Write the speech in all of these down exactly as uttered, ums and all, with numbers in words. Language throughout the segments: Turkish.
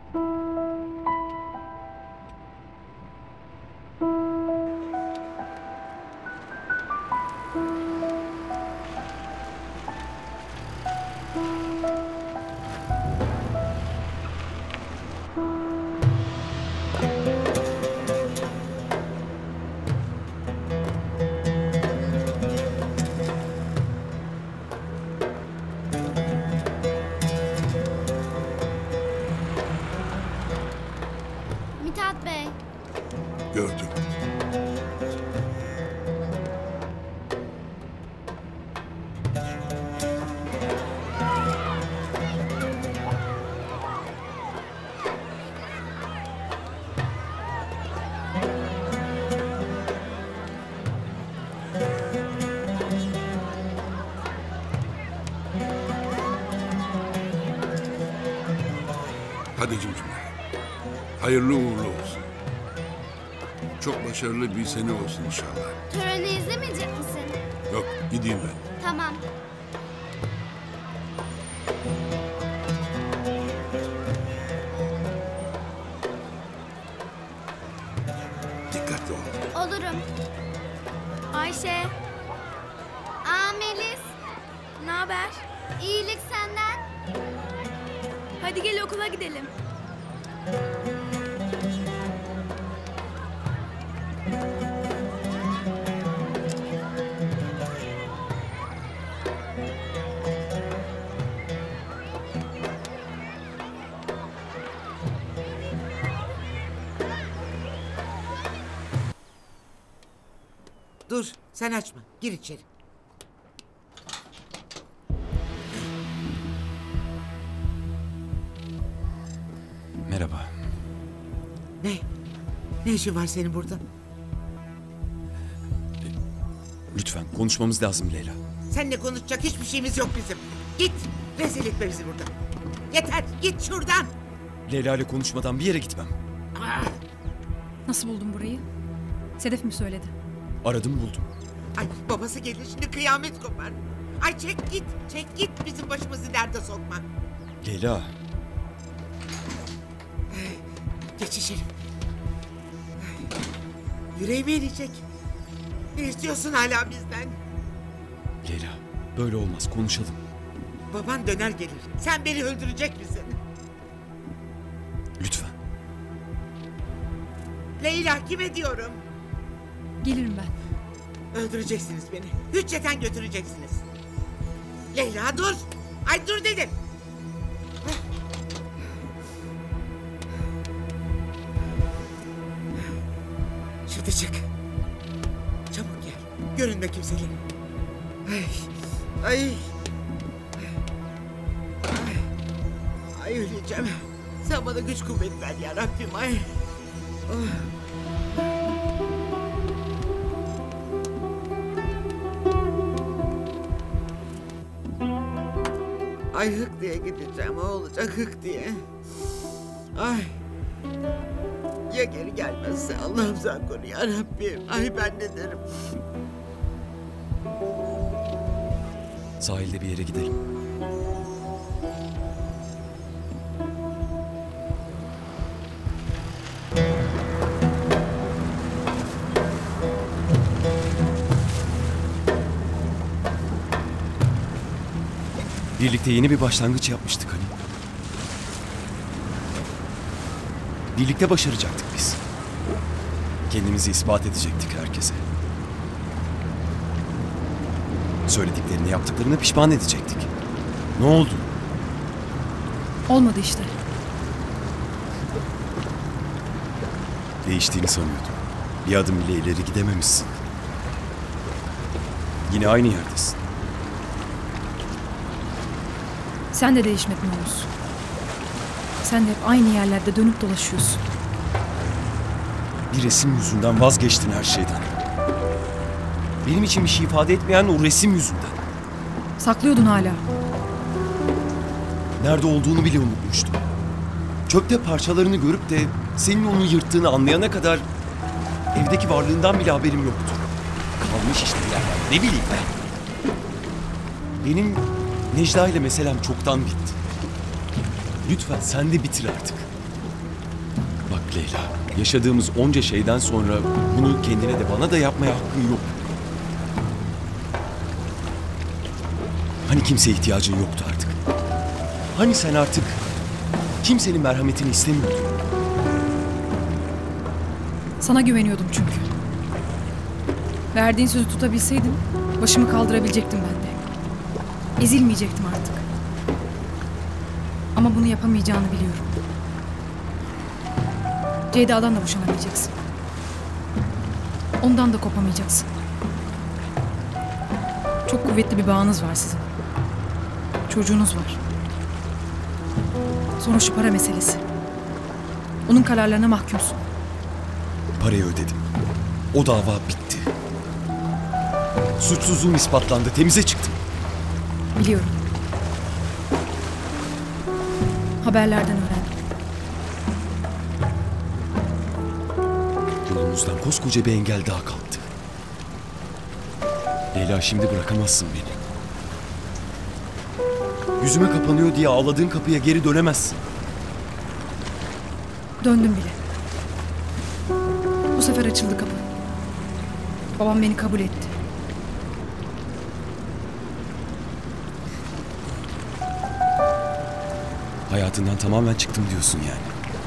Mithat Bey. Gördüm. Hadi cimcime. Hayırlı uğurlu olsun. Çok başarılı bir sene olsun inşallah. Töreni izlemeyecek misin? Yok, gideyim ben. Tamam. Dikkatli ol. Olurum. Ayşe. Aa Melis. Ne haber? İyilik senden. Hadi gel okula gidelim. Dur, sen açma. Gir içeri. Merhaba. Ne? Ne işin var senin burada? Lütfen konuşmamız lazım Leyla. Seninle konuşacak hiçbir şeyimiz yok bizim. Git, rezil etme bizi burada. Yeter, git şuradan. Leyla ile konuşmadan bir yere gitmem. Ah! Nasıl buldun burayı? Sedef mi söyledi? Aradım buldum. Ay babası gelir şimdi kıyamet kopar. Ay çek git, çek git bizim başımızı derde sokma. Leyla. Geç içeri. Yüreğime inecek. Ne istiyorsun hala bizden? Leyla böyle olmaz, konuşalım. Baban döner gelir. Sen beni öldürecek misin? Lütfen. Leyla kime diyorum? Gelirim ben. Öldüreceksiniz beni. Hücceten götüreceksiniz. Leyla dur. Ay dur dedim. Şimdi çık. Çabuk gel. Görünme kimselere. Ay. Ay. Ay. Ay öleceğim. Sen bana güç kuvvet ver ya Rabbim ay. Oh. Ay hık diye gideceğim o olacak hık diye. Ay. Ya geri gelmezse Allah'ım sen koru ya Rabbim. Ay ben ne derim. Sahilde bir yere gidelim. Birlikte yeni bir başlangıç yapmıştık hani. Birlikte başaracaktık biz. Kendimizi ispat edecektik herkese. Söylediklerini, yaptıklarını pişman edecektik. Ne oldu? Olmadı işte. Değiştiğini sanıyordum. Bir adım bile ileri gidememişsin. Yine aynı yerdesin. Sen de değişmedin Oğuz. Sen de hep aynı yerlerde dönüp dolaşıyorsun. Bir resim yüzünden vazgeçtin her şeyden. Benim için bir şey ifade etmeyen o resim yüzünden. Saklıyordun hala. Nerede olduğunu bile unutmuştum. Çöpte parçalarını görüp de senin onu yırttığını anlayana kadar evdeki varlığından bile haberim yoktu. Kalmış işte bir yerler. Ne bileyim ben. Benim Necla ile meselem çoktan bitti. Lütfen sen de bitir artık. Bak Leyla, yaşadığımız onca şeyden sonra bunu kendine de bana da yapmaya hakkın yok. Hani kimseye ihtiyacın yoktu artık? Hani sen artık kimsenin merhametini istemiyordun? Sana güveniyordum çünkü. Verdiğin sözü tutabilseydim başımı kaldırabilecektim ben de. Ezilmeyecektim artık. Ama bunu yapamayacağını biliyorum. Ceyda'dan da boşanamayacaksın. Ondan da kopamayacaksın. Çok kuvvetli bir bağınız var sizin. Çocuğunuz var. Sonra şu para meselesi. Onun kararlarına mahkumsun. Parayı ödedim. O dava bitti. Suçsuzluğum ispatlandı, temize çıktım. Biliyorum. Haberlerden öğrendim. Yolumuzdan koskoca bir engel daha kalktı. Leyla, şimdi bırakamazsın beni. Yüzüme kapanıyor diye ağladığın kapıya geri dönemezsin. Döndüm bile. Bu sefer açıldı kapı. Babam beni kabul etti. Hayatından tamamen çıktım diyorsun yani.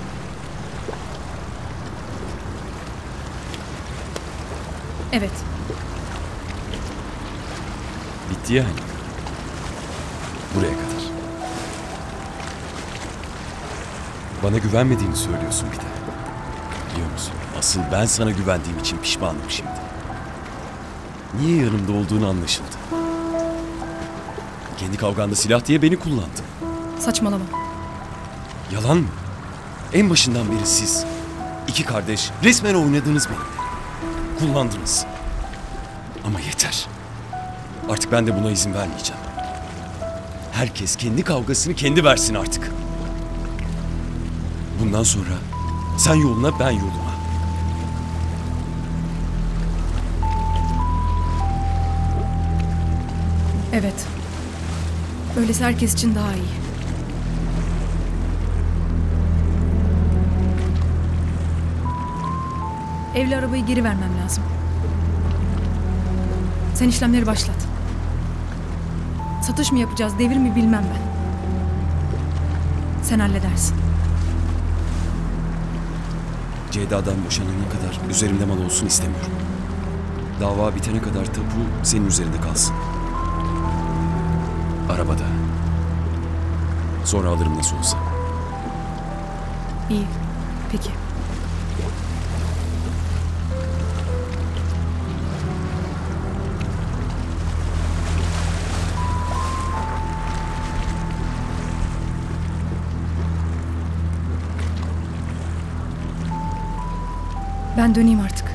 Evet. Bitti yani. Buraya kadar. Bana güvenmediğini söylüyorsun bir de. Biliyor musun? Asıl ben sana güvendiğim için pişmanım şimdi. Niye yanımda olduğunu anlaşıldı. Kendi kavganda silah diye beni kullandın. Saçmalama. Yalan mı? En başından beri siz, iki kardeş, resmen oynadınız beni. Kullandınız. Ama yeter. Artık ben de buna izin vermeyeceğim. Herkes kendi kavgasını kendi versin artık. Bundan sonra sen yoluna, ben yoluma. Evet. Böylesi herkes için daha iyi. Evli arabayı geri vermem lazım. Sen işlemleri başlat. Satış mı yapacağız, devir mi bilmem ben. Sen halledersin. Ceyda'dan boşanana kadar üzerimde mal olsun istemiyorum. Dava bitene kadar tapu senin üzerinde kalsın. Arabada. Sonra alırım nasıl olsa. İyi. Peki. Ben döneyim artık.